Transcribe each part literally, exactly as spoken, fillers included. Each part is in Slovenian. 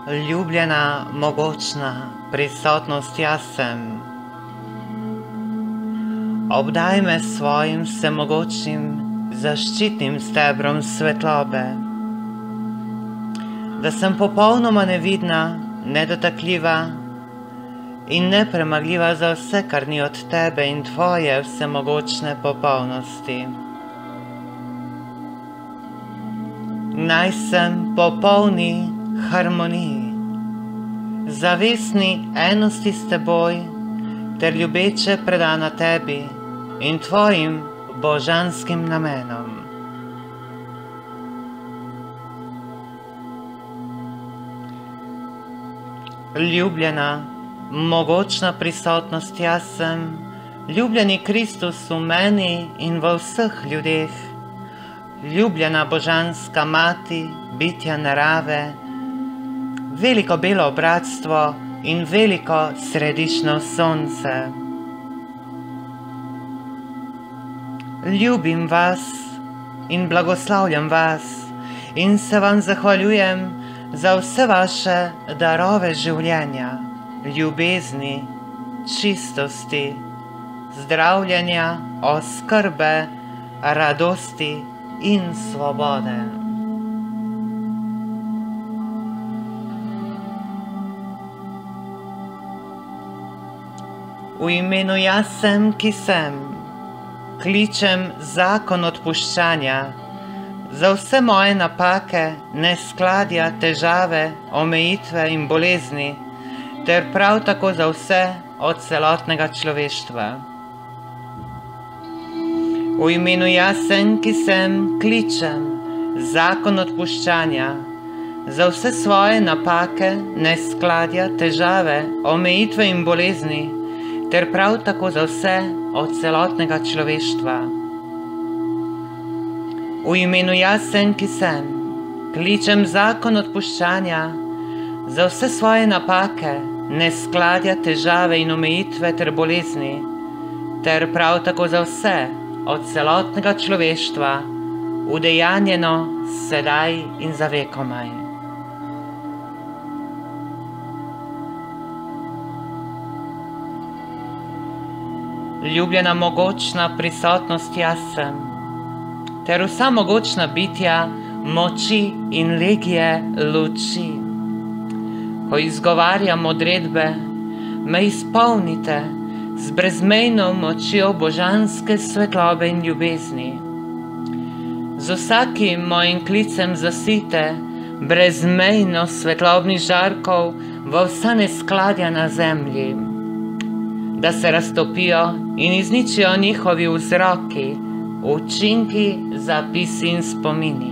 Ljubljena, mogočna prisotnost jaz sem. Obdaj me s svojim vsemogočnim zaščitnim stebrom svetlobe, da sem popolnoma nevidna, nedotakljiva in nepremagljiva za vse, kar ni od tebe in tvoje vsemogočne popolnosti. Naj sem popolni harmoniji, zavestni enosti s teboj ter ljubeče predana tebi in tvojim božanskim namenom. Ljubljena, mogočna prisotnost jaz sem, ljubljeni Kristus v meni in v vseh ljudeh, ljubljena božanska mati, bitja narave, veliko belo bratstvo in veliko središčno sonce. Ljubim vas in blagoslavljam vas in se vam zahvaljujem za vse vaše darove življenja, ljubezni, čistosti, zdravljenja, oskrbe, radosti in svobode. V imenu jaz sem, ki sem, kličem zakon odpuščanja za vse moje napake, neskladja, težave, omejitve in bolezni, ter prav tako za vse od celotnega človeštva. V imenu jaz sem, ki sem, kličem zakon odpuščanja za vse svoje napake, neskladja, težave, omejitve in bolezni, ter prav tako za vse od celotnega človeštva. V imenu jaz sem, ki sem, kličem zakon odpuščanja za vse svoje napake, neskladja, težave in omejitve ter bolezni, ter prav tako za vse od celotnega človeštva, udejanjeno sedaj in za vekomaj. Ljubljena, mogočna prisotnost jaz sem, ter vsa mogočna bitja, moči in legije luči. Ko izgovarjam odredbe, me izpolnite z brezmejno močjo božanske svetlobe in ljubezni. Z vsakim mojim klicem zasite brezmejno svetlobnih žarkov v vsa neskladja na zemlji, da se raztopijo in izničijo njihovi vzroki, učinki, zapisi in spomini.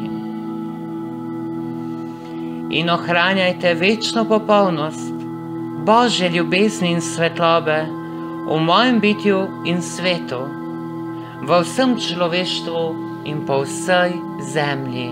In ohranjajte večno popolnost Božje ljubezni in svetlobe v mojem bitju in svetu, v vsem človeštvu in po vsej zemlji.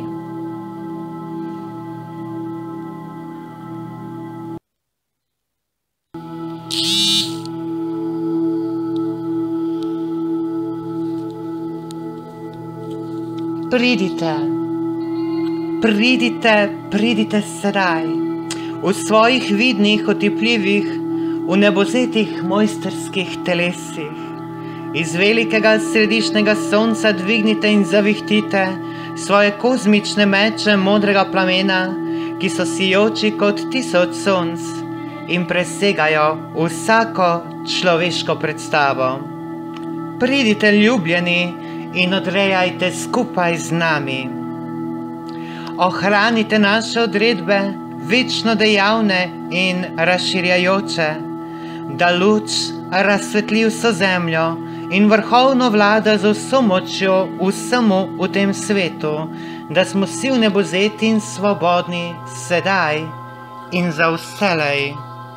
Pridite, pridite, pridite sedaj, v svojih vidnih, otipljivih, v nebozetih mojsterskih telesih. Iz velikega središnjega sonca dvignite in zavihtite svoje kozmične meče modrega plamena, ki so sijoči kot tisoč sonc in presegajo vsako človeško predstavo. Pridite, ljubljeni, in odrejajte skupaj z nami. Ohranite naše odredbe, večno dejavne in razširjajoče, da luč razsvetli vso zemljo in vrhovno vlada z vso močjo vsemu v tem svetu, da smo vsi v nebozeti in svobodni sedaj in za vselej.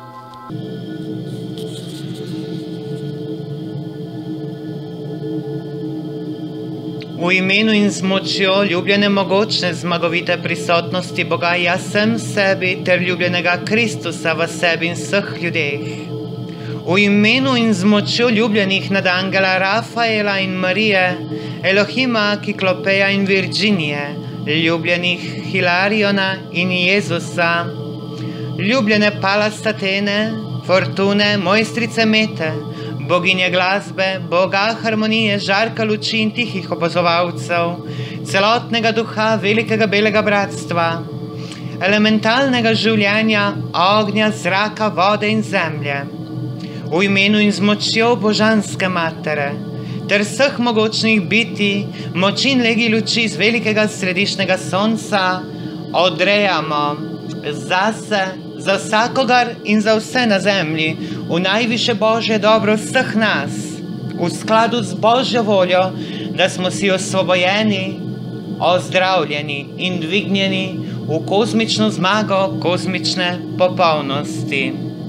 V imenu in z močjo ljubljene, mogočne, zmagovite prisotnosti Boga jaz sem sebi ter ljubljenega Kristusa v sebi in vseh ljudeh. V imenu in z močjo ljubljenih nadangela Rafaela in Marije, Elohima, Kiklopeja in Virginije, ljubljenih Hilariona in Jezusa, ljubljene Pallas Atene, Fortune, mojstrice Mete, boginje glasbe, boga harmonije, žarka luči in tihih opazovalcev, celotnega duha velikega belega bratstva, elementalnega življenja, ognja, zraka, vode in zemlje, v imenu in z močjo božanske matere, ter vseh mogočnih bitij, moči in legi luči z velikega središnjega sonca, odrejamo zase, za vsakogar in za vse na zemlji, v najviše Božje dobro vseh nas, v skladu z Božjo voljo, da smo si osvobojeni, ozdravljeni in dvignjeni v kozmično zmago kozmične popolnosti.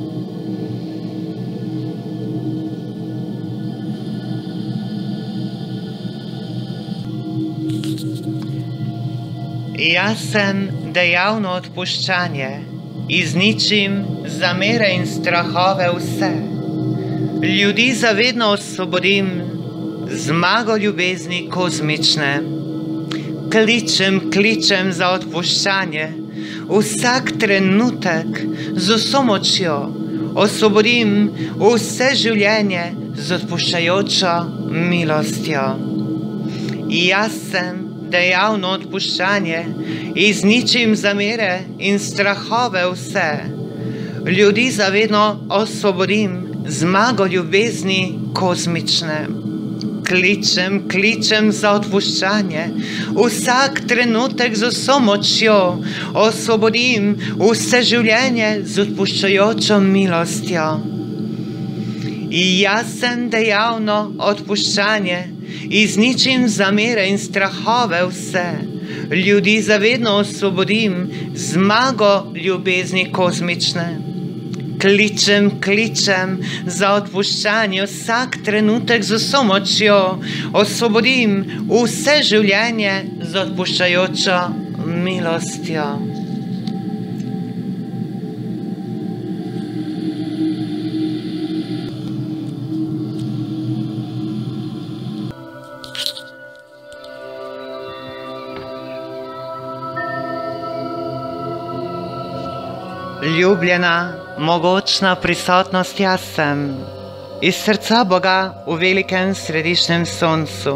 Jasen dejavno odpuščanje, izničim zamere in strahove vse. Ljudi zavedno osvobodim, zmago ljubezni kozmične. Kličem, kličem za odpuščanje, vsak trenutek z vso močjo osvobodim vse življenje z odpuščajočo milostjo. Jasen dejavno odpuščanje, izničim zamere in strahove vse. Ljudi zavedno osvobodim, zmago ljubezni kozmične. Kličem, kličem za odpuščanje, vsak trenutek z vso močjo osvobodim vse življenje z odpuščajočo milostjo. Jasen dejavno odpuščanje, izničim zamere in strahove vse. Ljudi zavedno osvobodim, zmago ljubezni kozmične. Kličem, kličem za odpuščanje, vsak trenutek z vso močjo osvobodim vse življenje z odpuščajočo milostjo. Ljubljena, mogočna prisotnost jaz sem, iz srca Boga v velikem središnjem soncu.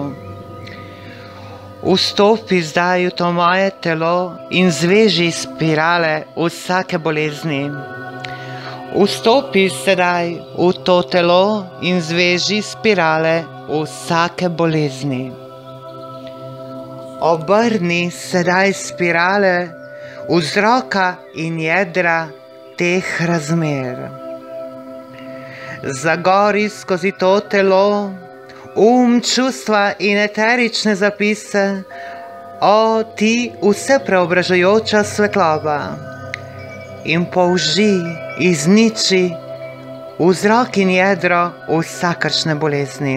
Vstopi zdaj v to moje telo in zveži spirale vsake bolezni. Vstopi sedaj v to telo in zveži spirale vsake bolezni. Obrni sedaj spirale vzroka in jedra teh razmer. Zagori skozi to telo, um, čustva in eterične zapise, o ti vse preobražajoča svetloba, in použi, izniči vzrok in jedro vsakršne bolezni.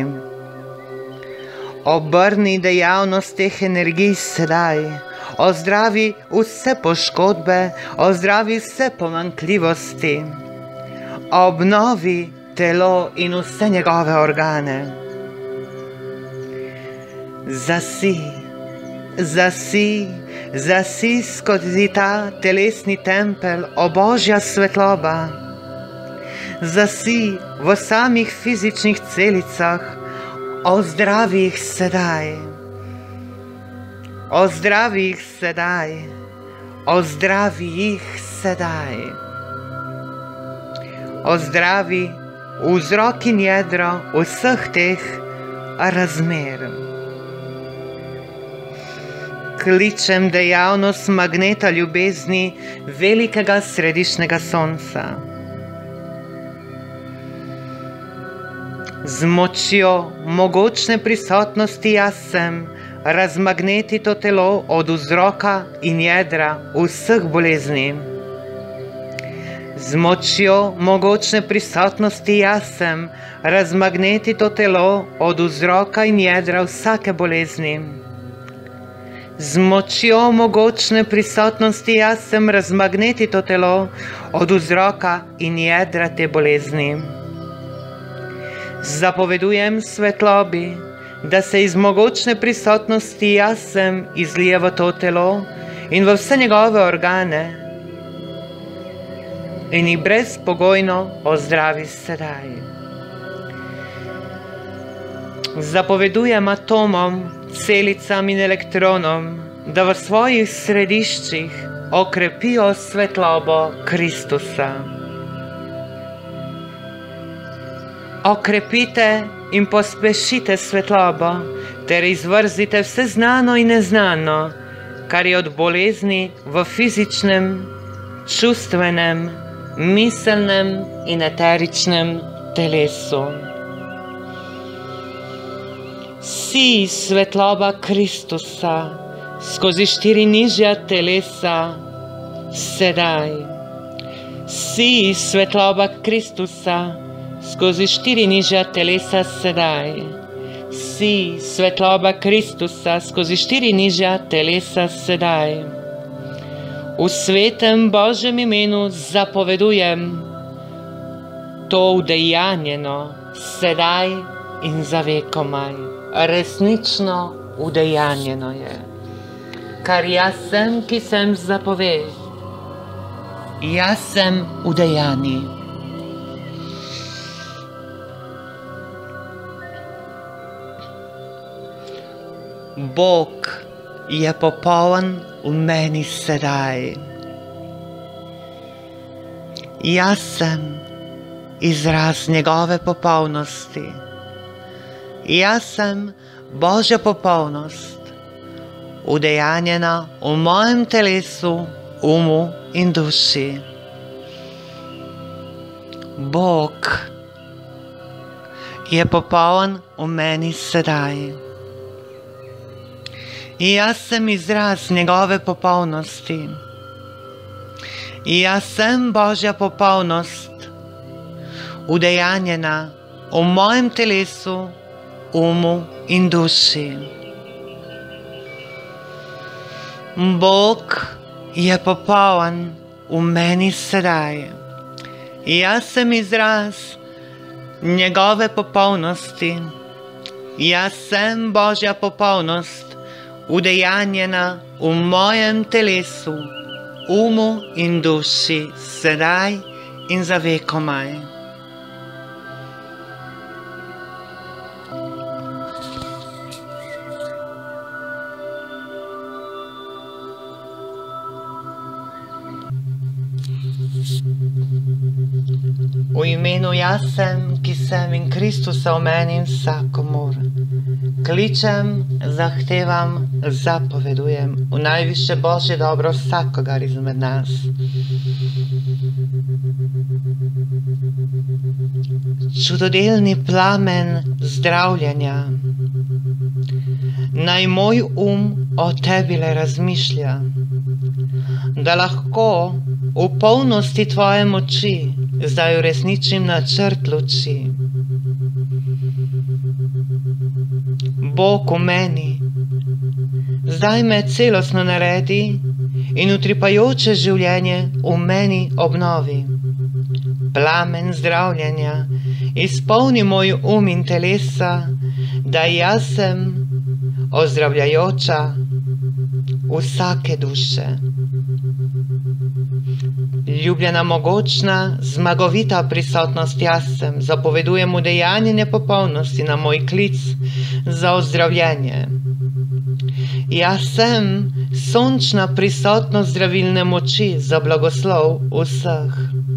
Obrni dejavnost teh energij sedaj, ozdravi vse poškodbe, ozdravi vse pomanjkljivosti, obnovi telo in vse njegove organe. Zasi, zasi, zasi skozi ta telesni tempelj, o Božja svetloba. Zasi v samih fizičnih celicah, ozdravi jih sedaj. Ozdravi jih sedaj, ozdravi jih sedaj. Ozdravi vzrok in jedro vseh teh razmer. Kličem dejavnost magneta ljubezni velikega središnjega sonca. Z močjo mogočne prisotnosti jaz sem, razmagneti to telo od vzroka in jedra vseh bolezni. Z močjo mogočne prisotnosti jaz sem, razmagneti to telo od vzroka in jedra vsake bolezni. Z močjo mogočne prisotnosti jaz sem, razmagneti to telo od vzroka in jedra te bolezni. Zapovedujem svetlobi, da se iz mogočne prisotnosti jaz sem izlije v to telo in v vse njegove organe. in jih brezpogojno ozdravi sedaj. Zapovedujem atomom, celicam in elektronom, da v svojih središčih okrepijo svetlobo Kristusa. Okrepite in pospešite svetlobo, ter izvrzite vse znano in neznano, kar je od bolezni v fizičnem, čustvenem, miselnem in eteričnem telesu. Si svetloba Kristusa skozi štiri nižja telesa sedaj. Si svetloba Kristusa skozi štiri nižja telesa sedaj. Si svetloba Kristusa skozi štiri nižja telesa sedaj. V svetem Božjem imenu zapovedujem to udejanjeno sedaj in za vekomaj. Resnično udejanjeno je. Kar jaz sem, ki sem zapove. Jaz sem udejani. Bog je popoln v meni sedaj. Jaz sem izraz njegove popolnosti. Jaz sem Božja popolnost, udejanjena v mojem telesu, umu in duši. Bog je popoln v meni sedaj. Jaz sem izraz njegove popolnosti. Jaz sem Božja popolnost, udejanjena v mojem telesu, umu in duši. Bog je popoln v meni sedaj. Jaz sem izraz njegove popolnosti. Jaz sem Božja popolnost, udejanjena v mojem telesu, umu in duši, sedaj in za vekomaj. V imenu jaz sem, ki sem in Kristusa v meni in vsakomur. Kličem, zahtevam, zapovedujem v najvišje Božje dobro vsakogar izmed nas. Čudodelni plamen zdravljenja. Naj moj um o tebi le razmišlja, da lahko v polnosti tvoje moči zdaj uresničim načrt luči. Bog v meni zdaj me celostno naredi in utripajoče življenje v meni obnovi. Plamen zdravljenja izpolni moj um in telesa, da jaz sem ozdravljajoča vsake duše. Ljubljena, mogočna, zmagovita prisotnost jaz sem, zapovedujem udejanjenje popolnosti na moj klic za ozdravljenje. Jaz sem sončna prisotnost zdravilne moči za blagoslov vseh.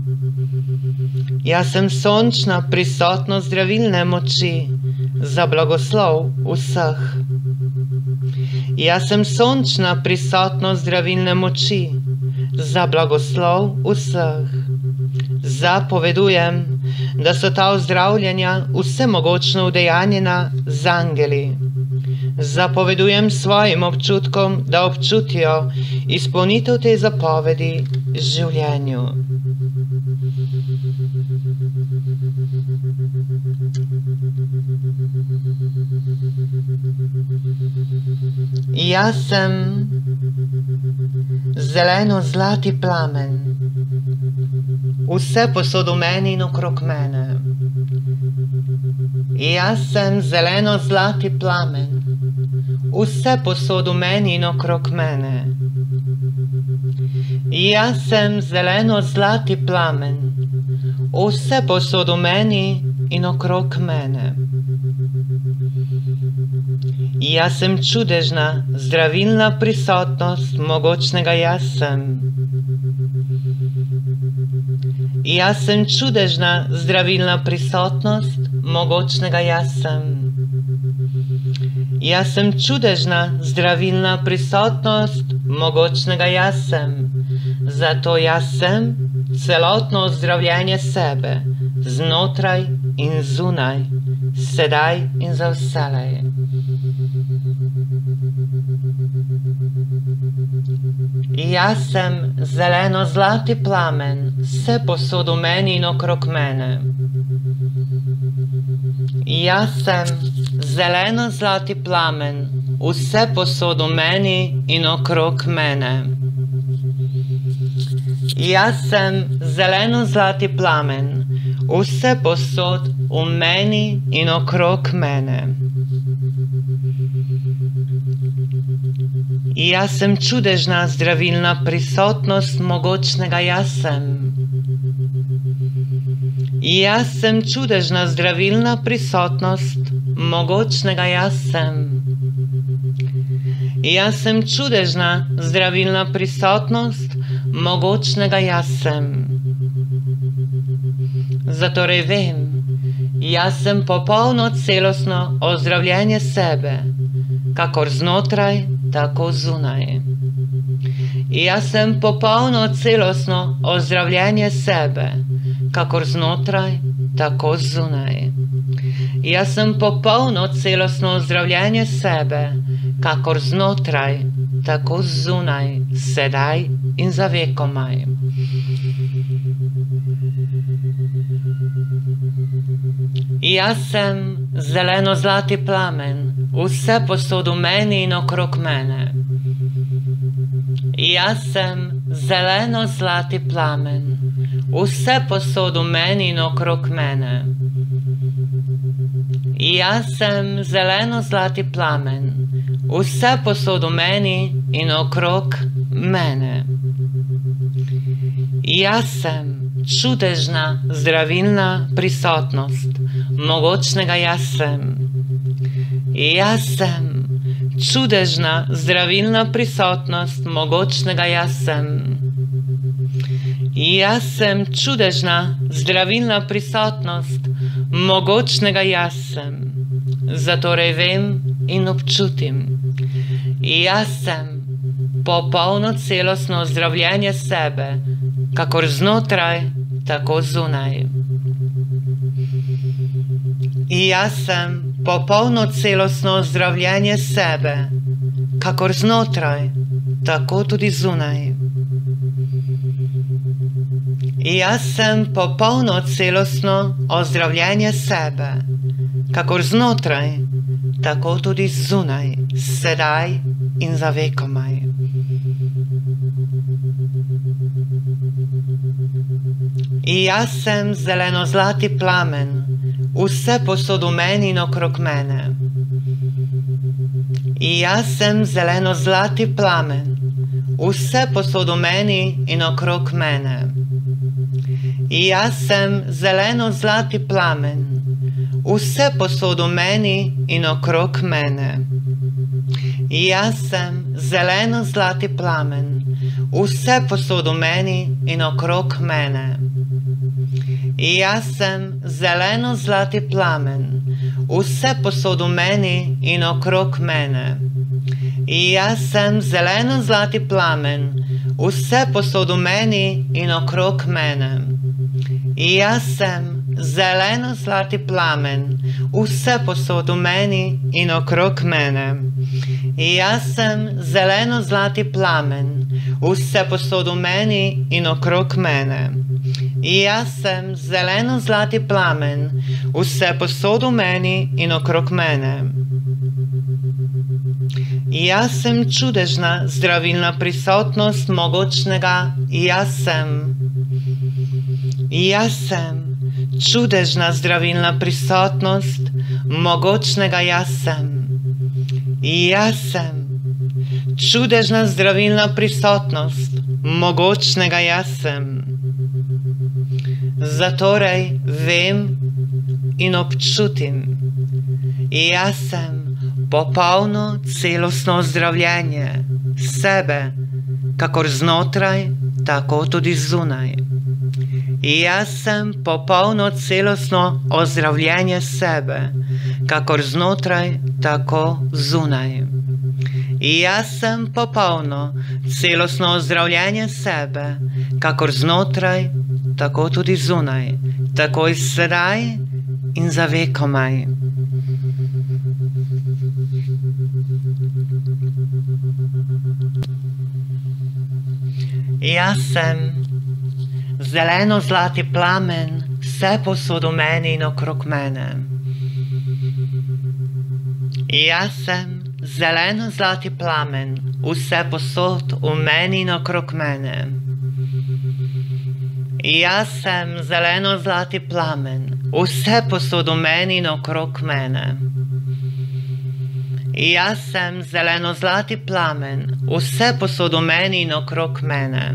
Jaz sem sončna prisotnost zdravilne moči za blagoslov vseh. Jaz sem sončna prisotnost zdravilne moči za blagoslov vseh. Zapovedujem, da so ta ozdravljenja vsemogočno udejanjena z angeli. Zapovedujem svojim občutkom, da občutijo izpolnitev te zapovedi življenju. Jaz sem zeleno-zlati plamen, vse posod v meni in okrog mene. Jaz sem zeleno-zlati plamen, vse posod v meni in okrog mene. Jaz sem zeleno-zlati plamen, vse posod v meni in okrog mene. Jaz sem čudežna, zdravilna prisotnost mogočnega jaz sem. Jaz sem čudežna, zdravilna prisotnost mogočnega jaz sem. Jaz sem čudežna, zdravilna prisotnost mogočnega jaz sem. Zato jaz sem celotno ozdravljenje sebe, znotraj in zunaj, sedaj in za vselej. Jaz sem zeleno-zlati plamen, vse posod v meni in okrog mene. Jaz sem zeleno-zlati plamen, vse posod v meni in okrog mene. Jaz sem zeleno-zlati plamen, vse posod v meni in okrog mene. Jaz sem čudežna, zdravilna prisotnost mogočnega jaz sem. Jaz sem čudežna, zdravilna prisotnost mogočnega jaz sem. Jaz sem čudežna, zdravilna prisotnost mogočnega jaz sem. Zatorej vem, jaz sem popolno celostno ozdravljenje sebe, kakor znotraj, tako zunaj. Jaz sem popolno celostno ozdravljenje sebe, kakor znotraj, tako zunaj. Jaz sem popolno celostno ozdravljenje sebe, kakor znotraj, tako zunaj, sedaj in za vekomaj. Jaz sem zeleno-zlati plamen, vse posod v meni in okrog mene. Jaz sem zeleno-zlati plamen, vse posod v meni in okrog mene. Jaz sem zeleno-zlati plamen, vse posod v meni in okrog mene. Jaz sem čudežna, zdravilna prisotnost mogočnega jaz sem. Jaz sem čudežna, zdravilna prisotnost mogočnega jaz sem. Jaz sem čudežna, zdravilna prisotnost mogočnega jaz sem. Zatorej vem in občutim. Jaz sem popolno celostno ozdravljenje sebe, kakor znotraj, tako zunaj. Jaz sem popolno celostno ozdravljenje sebe, kakor znotraj, tako tudi zunaj. Jaz sem popolno celostno ozdravljenje sebe, kakor znotraj, tako tudi zunaj, sedaj in za vekomaj. Jaz sem zeleno-zlati plamen, vse posod v meni in okrog mene. Jaz sem zeleno-zlati plamen, vse posod v meni in okrog mene. Jaz sem zeleno-zlati plamen, vse posod v meni in okrog mene. Jaz sem zeleno-zlati plamen, vse posod v meni in okrog mene. Jaz sem zeleno-zlati plamen, vse posod v meni in okrog mene. Jaz sem zeleno-zlati plamen, vse posod v meni in okrog mene. Jaz sem zeleno-zlati plamen, vse posod v meni in okrog mene. Jaz sem zeleno-zlati plamen, vse posod v meni in okrog mene. Jaz sem zeleno-zlati plamen, vse posod v meni in okrog mene. Jaz sem čudežna, zdravilna prisotnost mogočnega jaz sem. Jaz sem čudežna, zdravilna prisotnost mogočnega jaz sem. Jaz sem čudežna, zdravilna prisotnost mogočnega jaz sem. Zatorej vem in občutim, jaz sem popolno celostno ozdravljenje sebe, kakor znotraj, tako tudi zunaj. Jaz sem popolno celostno ozdravljenje sebe, kakor znotraj, tako zunaj. Jaz sem popolno celostno ozdravljenje sebe, kakor znotraj, tako tudi zunaj, takoj sedaj in za vekomaj. Jaz sem zeleno-zlati plamen, vse posod v meni in okrog mene. Jaz sem zeleno-zlati plamen, vse posod v meni in okrog mene. Jaz sem zeleno-zlati plamen, vse posod v meni in okrog mene. Jaz sem zeleno-zlati plamen, vse posod v meni in okrog mene.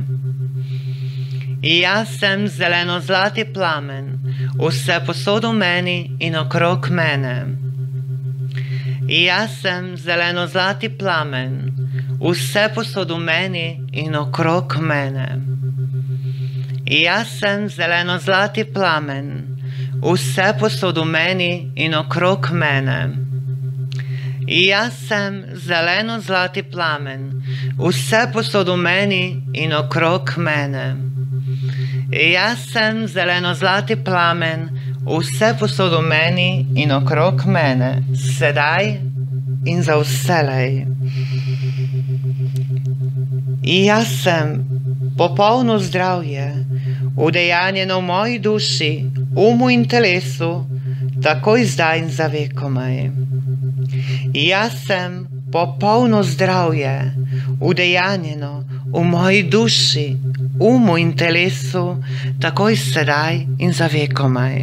Jaz sem zeleno-zlati plamen, vse posod v meni in okrog mene. Jaz sem zeleno-zlati plamen, vse posod v meni in okrog mene. Jaz sem zeleno-zlati plamen, vse posod v meni in okrog mene. Jaz sem zeleno-zlati plamen, vse posod v meni in okrog mene. Jaz sem zeleno-zlati plamen, vse posod v meni in okrog mene, sedaj in za vselej. Jaz sem popolno zdravje, udejanjeno v moji duši, umu in telesu, takoj zdaj in za vekomaj. Jaz sem popolno zdravje, udejanjeno v moji duši, umu in telesu, takoj sedaj in za vekomaj.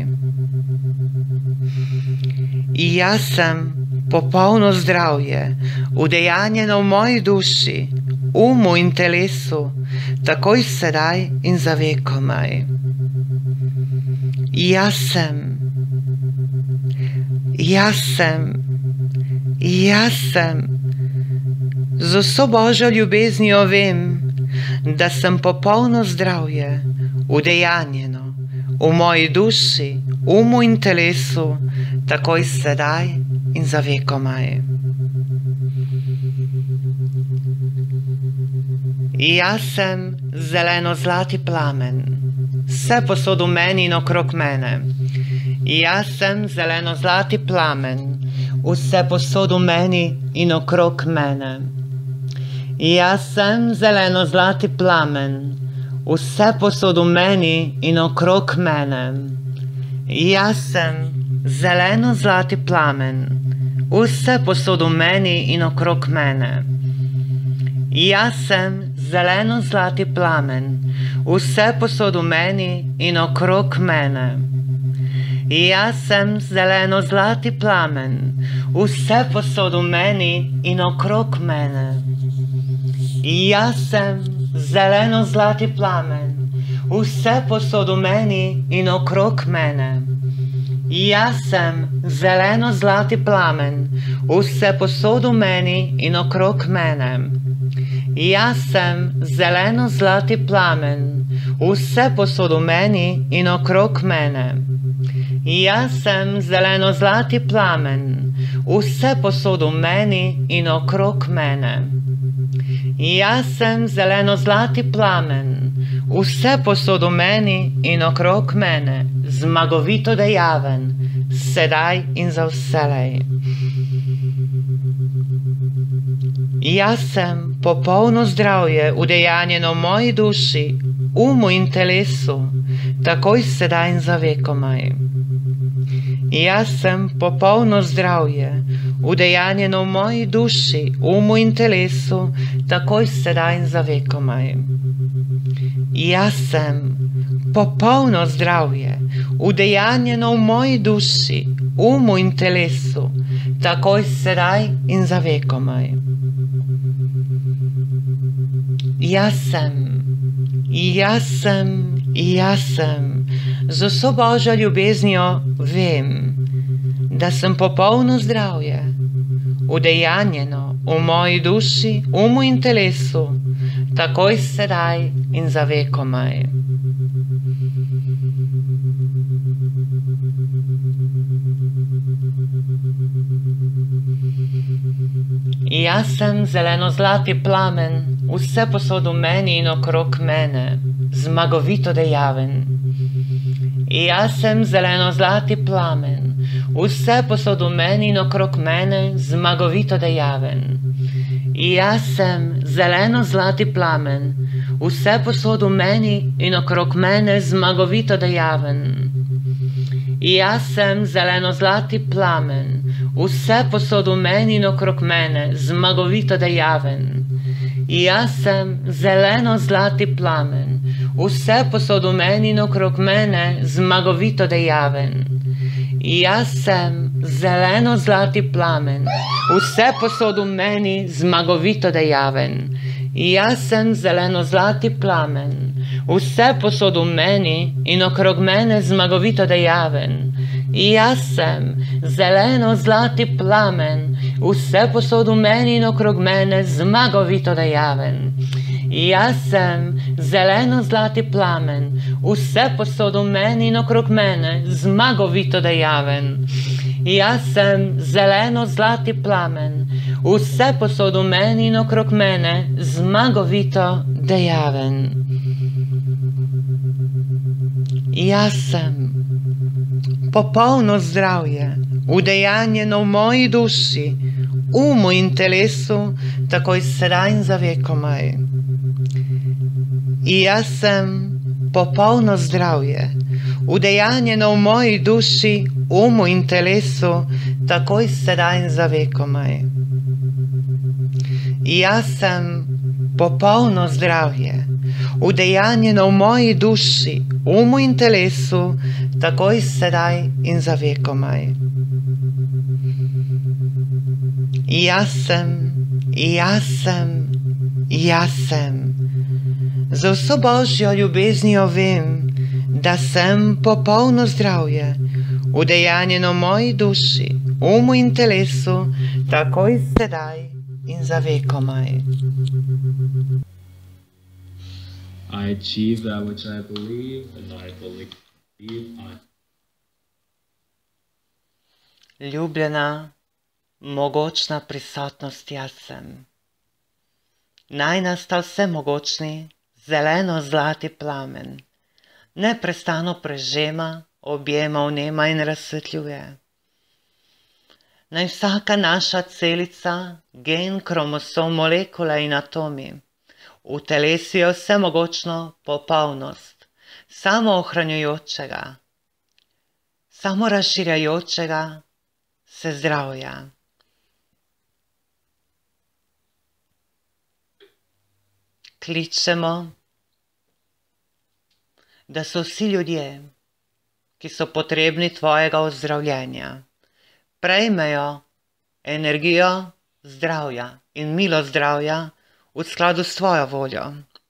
Jaz sem popolno zdravje, udejanjeno v moji duši, umu in telesu, takoj sedaj in za vekomaj. Jaz sem, jaz sem, jaz sem, z vso Božjo ljubeznijo vem, da sem popolno zdravje, udejanjeno v moji duši, umu in telesu, takoj sedaj in za vekomaj. Jaz sem zeleno-zlati plamen, vse posod v meni in okrog mene. Jaz sem zeleno-zlati plamen, vse posod v meni in okrog mene. Jaz sem zeleno-zlati plamen, vse posod v meni in okrog mene. Jaz sem zeleno-zlati plamen, vse posod v meni in okrog mene. Jaz sem zeleno-zlati plamen, vse posod v meni in okrog mene. Jaz sem zeleno-zlati plamen, vse posod v meni in okrog mene. Jaz sem zeleno-zlati plamen, vse posod v meni in okrog mene. Jaz sem zeleno-zlati plamen, vse posod v meni in okrog mene. Jaz sem zeleno-zlati plamen, vse posod v meni in okrog mene. Jaz sem zeleno-zlati plamen, vse posod v meni in okrog mene. Jaz sem zeleno-zlati plamen, vse posod v meni in okrog mene, zmagovito dejaven, sedaj in za vselej. Jaz sem popolno zdravje, udejanjeno v moji duši, umu in telesu, takoj sedaj in za vekomaj. Jaz sem popolno zdravje, udejanjeno v moji duši, umu in telesu, takoj sedaj in za vekomaj. Jaz sem popolno zdravje, udejanjeno v moji duši, umu in telesu, takoj sedaj in za vekomaj. Jaz sem Jaz sem, jaz sem, z vso Božjo ljubeznijo vem, da sem popolno zdravje, udejanjeno v moji duši, umu in telesu, takoj sedaj in za vekomaj. Jaz sem zeleno-zlati plamen, vse posod v meni in okrog mene, zmagovito dejaven. Jaz sem zeleno-zlati plamen, vse posod v meni in okrog mene, zmagovito dejaven. Jaz sem zeleno-zlati plamen, vse posod v meni in okrog mene, zmagovito dejaven. Jaz sem zeleno-zlati plamen, vse posod v meni in okrog mene, zmagovito dejaven. Jaz sem zeleno-zlati plamen, vse posod v meni in okrog mene, zmagovito dejaven. Jaz sem zeleno-zlati plamen, vse posod v meni, zmagovito dejaven. Jaz sem zeleno-zlati plamen, vse posod v meni in okrog mene, zmagovito dejaven. Jaz sem zeleno-zlati plamen, vse posod v meni in okrog mene, zmagovito dejaven. Jaz sem zeleno-zlati plamen, vse posod v meni in okrog mene, zmagovito dejaven. Jaz sem zeleno-zlati plamen, vse posod v meni in okrog mene, zmagovito dejaven. Jaz sem popolno zdravje, udejanjeno v moji duši, umu in telesu, takoj sedaj in za vekomaj. Jaz sem popolno zdravje, udejanjeno v moji duši, umu in telesu, takoj sedaj in za vekomaj. Jaz sem popolno zdravje, udejanjeno v moji duši, umu in telesu, takoj sedaj in za vekomaj. Jaz sem, jaz sem, jaz sem. Z vso Božjo ljubeznijo vem, da sem popolno zdravje, udejanjeno v moji duši, umu in telesu, takoj sedaj in za vekomaj. I achieve that which I believe, and I believe I... Ljubljena, mogočna prisotnost jaz sem. Naj nas ta vsemogočni, zeleno-zlati plamen neprestano prežema, objema, vnema in razsvetljuje. Naj vsaka naša celica, gen, kromosom, molekula in atomi utelesijo vsemogočno popolnost samoohranjujočega, samorazširjajočega se zdravja. Kličemo, da so vsi ljudje, ki so potrebni tvojega ozdravljenja, prejmejo energijo zdravja in milo zdravja v skladu s tvojo voljo.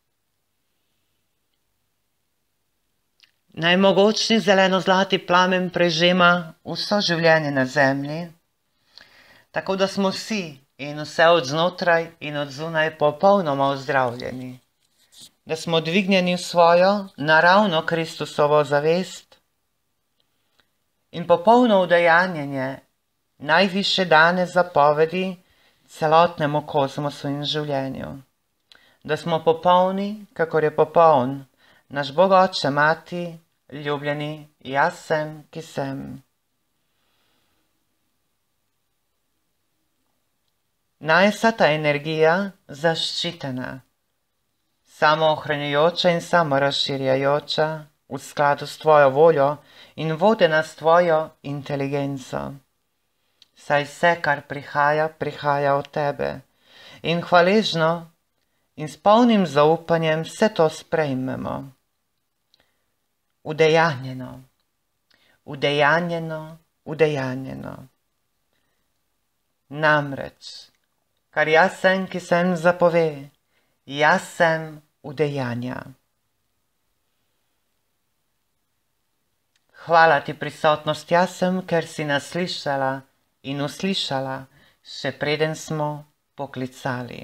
Naj mogočni zeleno-zlati plamen prežema vso življenje na zemlji, tako da smo vsi in vse od znotraj in od zunaj popolnoma ozdravljeni, da smo dvignjeni v svojo naravno Kristusovo zavest in popolno udejanjenje najvišje dane zapovedi celotnemu kozmosu in življenju. Da smo popolni, kakor je popoln naš Bog Oče, Mati, ljubljeni, jaz sem, ki sem. Naj je vsa ta energija zaščitena, samoohranjujoča in samorazširjajoča v skladu s tvojo voljo in vodena s tvojo inteligenco. Saj vse, kar prihaja, prihaja od tebe in hvaležno in s polnim zaupanjem vse to sprejmemo. Udejanjeno, udejanjeno, udejanjeno. Namreč, kar jaz sem, ki sem zapove, jaz sem udejanja. Hvala ti, prisotnost, jaz sem, ker si nas slišala in uslišala, še preden smo poklicali.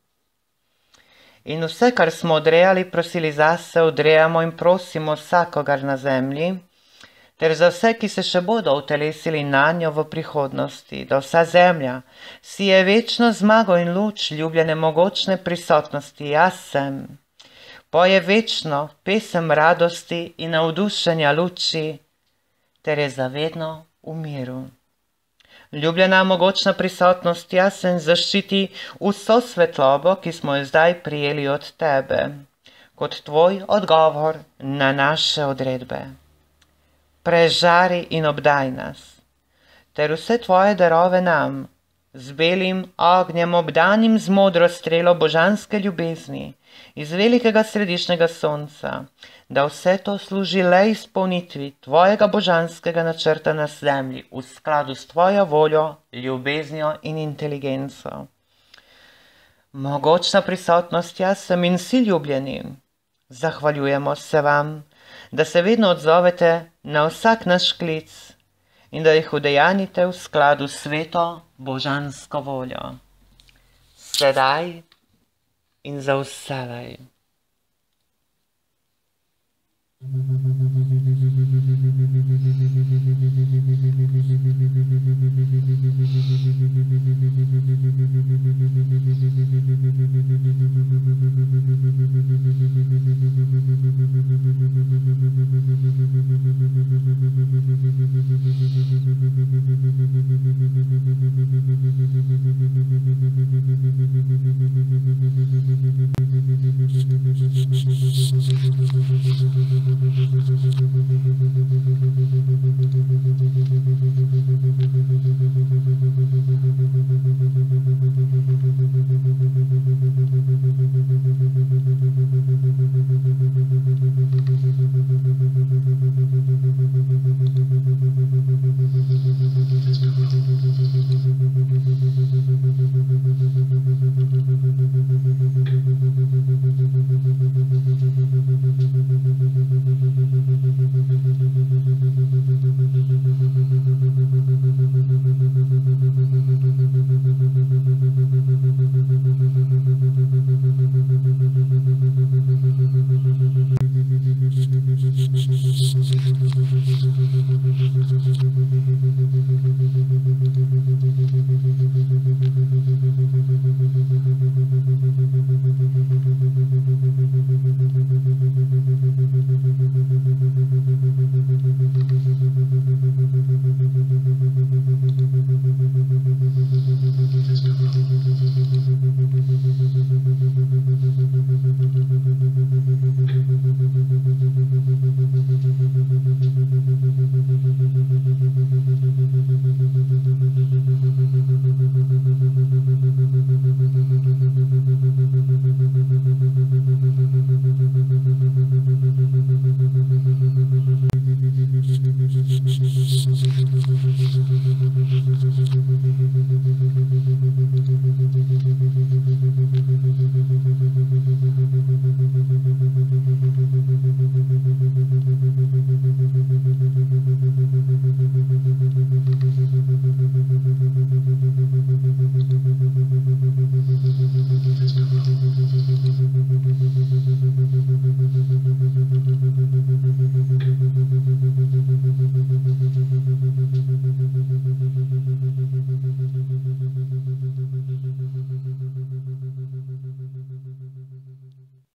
In vse, kar smo odrejali, prosili zase, odrejamo in prosimo vsakogar na zemlji, ter za vse, ki se še bodo utelesili nanjo v prihodnosti, da vsa zemlja si je večno zmago in luč ljubljene mogočne prisotnosti, jaz sem, poje večno pesem radosti in navdušenja luči, ter je zavedno v miru. Ljubljena mogočna prisotnost, jaz sem, zaščiti vso svetlobo, ki smo jo zdaj prijeli od tebe, kot tvoj odgovor na naše odredbe. Prežari in obdaj nas, ter vse tvoje darove nam, z belim ognjem obdanim z modro strelo božanske ljubezni, iz velikega središnjega sonca, da vse to služi le izpolnitvi tvojega božanskega načrta na zemlji v skladu s tvojo voljo, ljubeznijo in inteligenco. Mogočna prisotnost, jaz sem in vsi ljubljeni, zahvaljujemo se vam, da se vedno odzovete na vsak naš klic in da jih udejanite v skladu s sveto božansko voljo. Sedaj in za vselej.